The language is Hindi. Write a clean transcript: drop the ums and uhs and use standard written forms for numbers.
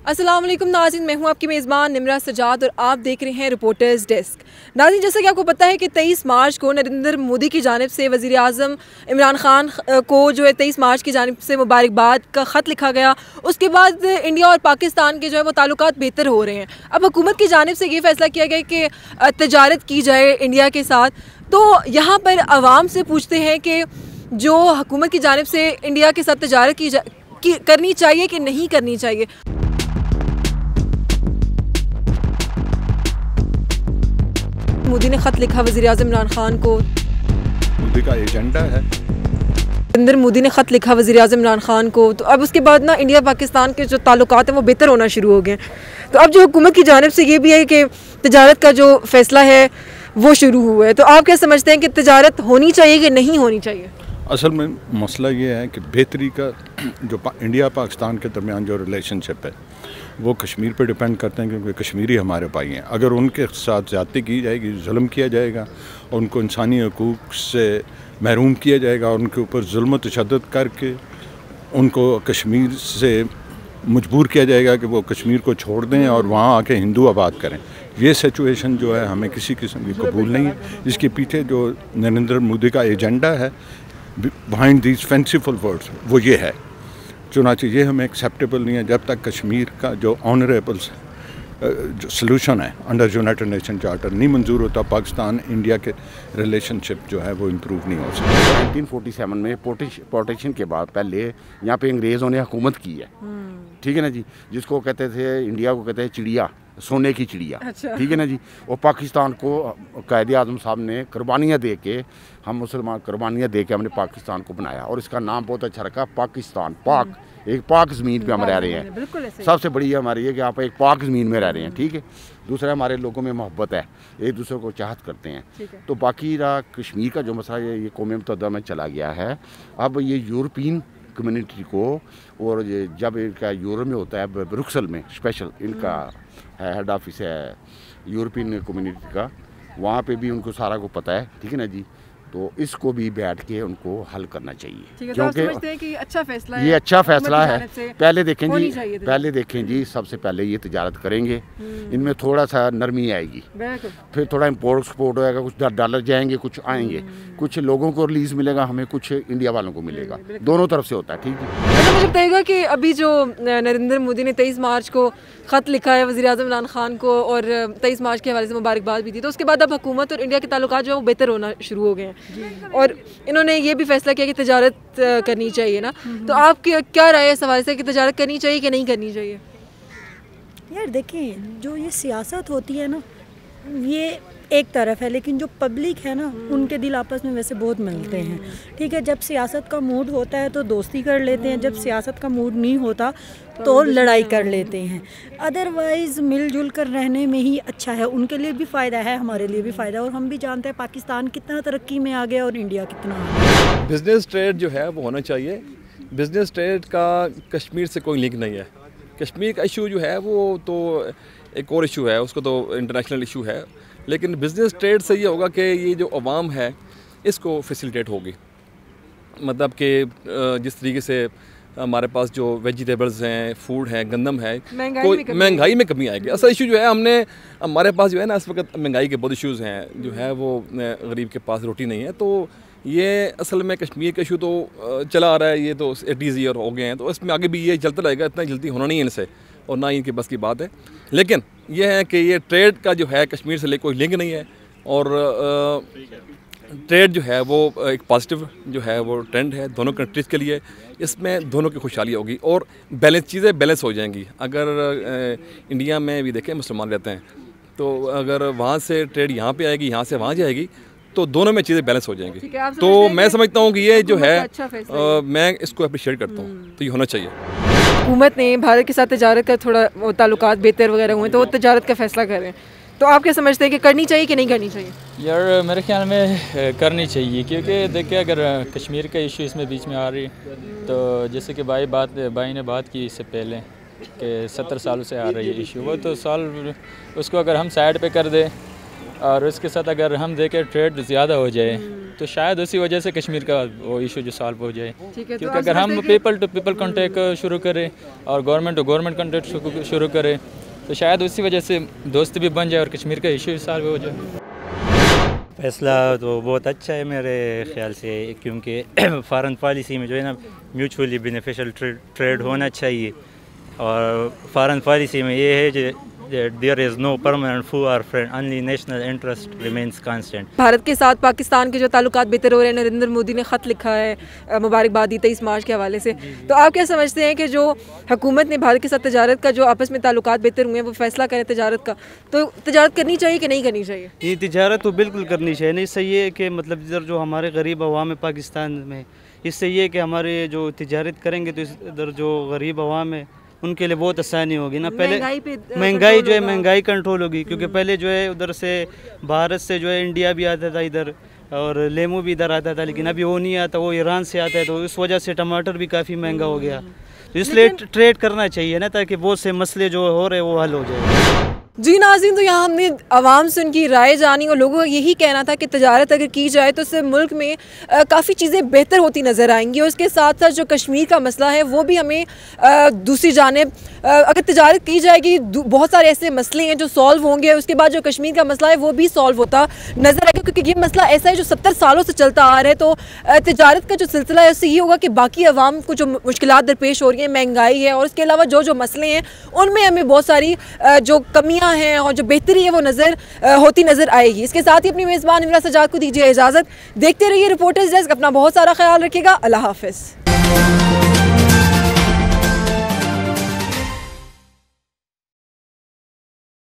अस्सलाम वालेकुम नाज़रीन, मैं हूं आपकी मेज़बान निमरा सजाद और आप देख रहे हैं रिपोर्टर्स डेस्क। नाज़रीन, जैसा कि आपको पता है कि 23 मार्च को नरेंद्र मोदी की जानिब से वज़ीर आज़म इमरान खान को जो है 23 मार्च की जानिब से मुबारकबाद का ख़त लिखा गया। उसके बाद इंडिया और पाकिस्तान के जो है वो ताल्लुकात बेहतर हो रहे हैं। अब हुकूमत की जानिब से ये फ़ैसला किया गया कि तजारत की जाए इंडिया के साथ। तो यहाँ पर आवाम से पूछते हैं कि जो हुकूमत की जानिब से इंडिया के साथ तजारत करनी चाहिए कि नहीं करनी चाहिए। मोदी ने ख़त लिखा वज़ीर आज़म इमरान खान को। मोदी का एजेंडा है। नरेंद्र मोदी ने ख़त लिखा वज़ीर आज़म इमरान खान को। तो अब उसके बाद ना इंडिया पाकिस्तान के जो ताल्लुकात हैं वो बेहतर होना शुरू हो गए। तो अब जो हुकूमत की जानिब से ये भी है कि तजारत का जो फ़ैसला है वो शुरू हुआ है। तो आप क्या समझते हैं कि तजारत होनी चाहिए कि नहीं होनी चाहिए? असल में मसला ये है कि बेहतरी का जो इंडिया पाकिस्तान के दरमियान जो रिलेशनशिप है वो कश्मीर पे डिपेंड करते हैं, क्योंकि कश्मीरी हमारे भाई हैं। अगर उनके साथ ज़्यादती की जाएगी, जुल्म किया जाएगा और उनको इंसानी हकूक़ से महरूम किया जाएगा और उनके ऊपर जुल्म तशद्दुद करके उनको कश्मीर से मजबूर किया जाएगा कि वो कश्मीर को छोड़ दें और वहाँ आके हिंदू आबाद करें, ये सिचुएशन जो है हमें किसी किस्म की कबूल नहीं है। इसके पीछे जो नरेंद्र मोदी का एजेंडा है बिहाइंड दीज फेंसिफुल वर्ड्स वो ये है। चुनांचे ये हमें एक्सेप्टेबल नहीं है जब तक कश्मीर का जो ऑनरेबल जो सलूशन है अंडर यूनाइटेड नेशन चार्टर नहीं मंजूर होता, पाकिस्तान इंडिया के रिलेशनशिप जो है वो इम्प्रूव नहीं हो सकता। 1947 में पार्टीशन के बाद पहले यहाँ पे अंग्रेज़ों ने हुकूमत की है, ठीक है ना जी, जिसको कहते थे इंडिया को कहते हैं चिड़िया, सोने की चिड़िया, ठीक है ना जी। और पाकिस्तान को कायदे आज़म साहब ने कुर्बानियाँ दे के, हम मुसलमान कुर्बानियाँ दे के हमने पाकिस्तान को बनाया और इसका नाम बहुत अच्छा रखा पाकिस्तान। पाक, एक पाक ज़मीन पे हम रह रहे हैं। सबसे बड़ी हमारी ये कि आप एक पाक ज़मीन में रह रहे हैं, ठीक है। दूसरा हमारे लोगों में मोहब्बत है, एक दूसरे को चाहत करते हैं। तो बाकी रहा कश्मीर का जो मसला ये कौम मुत्तहिदा में चला गया है। अब ये यूरोपियन कम्युनिटी को, और जब इनका यूरोप में होता है ब्रुक्सल में स्पेशल इनका हेड ऑफिस है यूरोपियन कम्युनिटी का, वहाँ पे भी उनको सारा को पता है, ठीक है ना जी। तो इसको भी बैठ के उनको हल करना चाहिए, क्योंकि अच्छा फैसला है, ये अच्छा फैसला है। पहले देखें जी सबसे पहले ये तजारत करेंगे, इनमें थोड़ा सा नरमी आएगी, फिर थोड़ा इम्पोर्ट एक्सपोर्ट होएगा, कुछ डॉलर जाएंगे, कुछ आएंगे, कुछ लोगों को रिलीज मिलेगा, हमें कुछ इंडिया वालों को मिलेगा, दोनों तरफ से होता है, ठीक है। तो मुझे बताइएगा कि अभी जो नरेंद्र मोदी ने 23 मार्च को ख़त लिखा है वज़ीर आज़म इमरान खान को और 23 मार्च के हवाले से मुबारकबाद भी दी, तो उसके बाद अब हुकूमत और इंडिया के ताल्लुकात जो है वो बेहतर होना शुरू हो गए हैं और इन्होंने ये भी फैसला किया कि तजारत करनी चाहिए ना। तो आपकी क्या राय है इस हवाले से कि तजारत करनी चाहिए कि नहीं करनी चाहिए? यार देखिए, जो ये सियासत होती है ना ये एक तरफ है, लेकिन जो पब्लिक है ना उनके दिल आपस में वैसे बहुत मिलते हैं, ठीक है। जब सियासत का मूड होता है तो दोस्ती कर लेते हैं, जब सियासत का मूड नहीं होता तो लड़ाई कर लेते हैं। अदरवाइज़ मिलजुल कर रहने में ही अच्छा है, उनके लिए भी फ़ायदा है, हमारे लिए भी फ़ायदा है। और हम भी जानते हैं पाकिस्तान कितना तरक्की में आ गया और इंडिया कितना आ गया। बिज़नेस ट्रेड जो है वो होना चाहिए। बिज़नेस ट्रेड का कश्मीर से कोई लिंक नहीं है। कश्मीर का इशू जो है वो तो एक और इशू है, उसको तो इंटरनेशनल इशू है, लेकिन बिज़नेस ट्रेड से ये होगा कि ये जो अवाम है इसको फैसिलिटेट होगी। मतलब कि जिस तरीके से हमारे पास जो वेजिटेबल्स हैं, फूड है, गंदम है, महंगाई में कमी आएगी। असल इशू जो है हमारे पास जो है ना इस वक्त महंगाई के बहुत इशूज़ हैं, जो है वो गरीब के पास रोटी नहीं है। तो ये असल में कश्मीर का इशू तो चला आ रहा है, ये तो 80 ईयर हो गए हैं, तो इसमें आगे भी ये चलता रहेगा, इतना जल्दी होना नहीं है इनसे और ना ही इनकी बस की बात है। लेकिन यह है कि ये ट्रेड का जो है कश्मीर से ले कोई लिंक नहीं है और ट्रेड जो है वो एक पॉजिटिव जो है वो ट्रेंड है दोनों कंट्रीज़ के लिए। इसमें दोनों की खुशहाली होगी और चीज़ें बैलेंस हो जाएंगी। अगर इंडिया में भी देखें मुसलमान रहते हैं, तो अगर वहाँ से ट्रेड यहाँ पे आएगी, यहाँ से वहाँ जाएगी, तो दोनों में चीज़ें बैलेंस हो जाएंगी। तो मैं समझता हूँ कि ये जो है मैं इसको अप्रिशिएट करता हूँ, तो ये होना चाहिए। हुकूमत ने भारत के साथ तजारत का थोड़ा ताल्लुकात बेहतर वगैरह हुए तो वो तजारत का फ़ैसला करें, तो आप क्या समझते हैं कि करनी चाहिए कि नहीं करनी चाहिए? यार मेरे ख्याल में करनी चाहिए, क्योंकि देखिए अगर कश्मीर का इशू इसमें बीच में आ रही तो जैसे कि भाई ने बात की इससे पहले कि 70 सालों से आ रही है इशू, वो तो सॉल्व उसको अगर हम साइड पे कर दें और उसके साथ अगर हम देखें ट्रेड ज़्यादा हो जाए तो शायद उसी वजह से कश्मीर का वो इशू जो सॉल्व हो जाए। क्योंकि अगर हम पीपल टू पीपल कॉन्टेक्ट शुरू करें और गवर्नमेंट टू गवर्नमेंट कॉन्टेक्ट शुरू करें तो शायद उसी वजह से दोस्ती भी बन जाए और कश्मीर का इशू भी सॉल्व हो जाए। फैसला तो बहुत अच्छा है मेरे ख्याल से, क्योंकि फॉरेन पॉलिसी में जो है ना म्यूचुअली बेनिफिशियल ट्रेड होना चाहिए। और फॉरेन पॉलिसी में ये है कि there is no permanent foe or friend, only national interest remains constant. Bharat के साथ पाकिस्तान के जो ताल्लुकात बेहतर हो रहे हैं, नरेंद्र मोदी ने ख़त लिखा है मुबारकबाद दी 23 मार्च के हवाले से, तो आप क्या समझते हैं कि जो हुकूमत ने भारत के साथ तजारत का जो आपस में ताल्लुकात बेहतर हुए हैं वो फैसला करें तजारत का, तो तजारत करनी चाहिए कि नहीं करनी चाहिए? ये तजारत तो बिल्कुल करनी चाहिए। नहीं, इससे ये है कि मतलब इधर जो हमारे गरीब अवाम है पाकिस्तान में, इससे ये है कि हमारे जो तजारत करेंगे तो इधर जो गरीब अवाम है उनके लिए बहुत आसानी होगी ना। पहले महंगाई जो है महंगाई कंट्रोल होगी, क्योंकि पहले जो है उधर से भारत से जो है इंडिया भी आता था इधर और लेमू भी इधर आता था, लेकिन अभी वो नहीं आता, वो ईरान से आता है, तो इस वजह से टमाटर भी काफ़ी महंगा हो गया। तो इसलिए ट्रेड करना चाहिए ना, ताकि बहुत से मसले जो हो रहे हैं वो हल हो जाए। जी नाज़रीन, तो यहाँ हमने आवाम से उनकी राय जानी और लोगों का यही कहना था कि तजारत अगर की जाए तो इससे मुल्क में काफ़ी चीज़ें बेहतर होती नज़र आएंगी। और उसके साथ साथ जो कश्मीर का मसला है वो भी हमें दूसरी जानिब अगर तजारत की जाएगी बहुत सारे ऐसे मसले हैं जो सॉल्व होंगे। उसके बाद जो कश्मीर का मसला है वो भी सॉल्व होता नज़र आएगा, क्योंकि ये मसला ऐसा है जो 70 सालों से चलता आ रहा है। तो तजारत का जो सिलसिला है उससे ये होगा कि बाकी अवाम को जो मुश्किलात दरपेश हो रही हैं, महंगाई है और उसके अलावा जो जो मसले हैं उनमें हमें बहुत सारी जो कमियाँ हैं और जो बेहतरी है वो होती नज़र आएगी। इसके साथ ही अपनी मेज़बान इमरान सजाद को दीजिए इजाज़त। देखते रहिए रिपोर्टर्स डेस्क। अपना बहुत सारा ख्याल रखिएगा। अल्लाह हाफ़िज़।